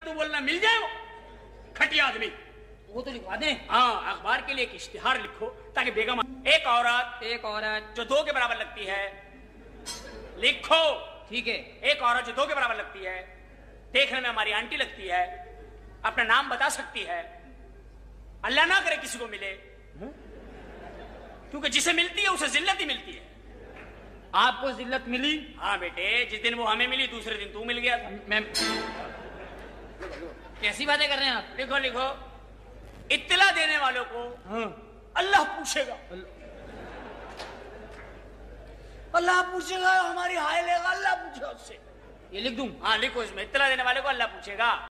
तू बोलना मिल जाए वो खटिया आदमी, वो तो लिखवा दें। हाँ, अखबार के लिए एक इश्तिहार लिखो ताकि बेगम, एक औरत जो 2 के बराबर लगती है, लिखो। ठीक है। एक औरत जो 2 के बराबर लगती है, देखने में हमारी आंटी लगती है, अपना नाम बता सकती है, अल्लाह ना करे किसी को मिले, क्योंकि जिसे मिलती है उसे जिल्लत ही मिलती है। आपको जिल्लत मिली? हाँ बेटे, जिस दिन वो हमें मिली दूसरे दिन तू मिल गया था। मैं कैसी बातें कर रहे हैं आप? लिखो लिखो, इत्तला देने वालों को अल्लाह पूछेगा, अल्लाह पूछेगा, हमारी हाय लेगा, अल्लाह पूछेगा उससे। ये लिख दूं? हाँ लिखो, इसमें इत्तला देने वाले को अल्लाह पूछेगा।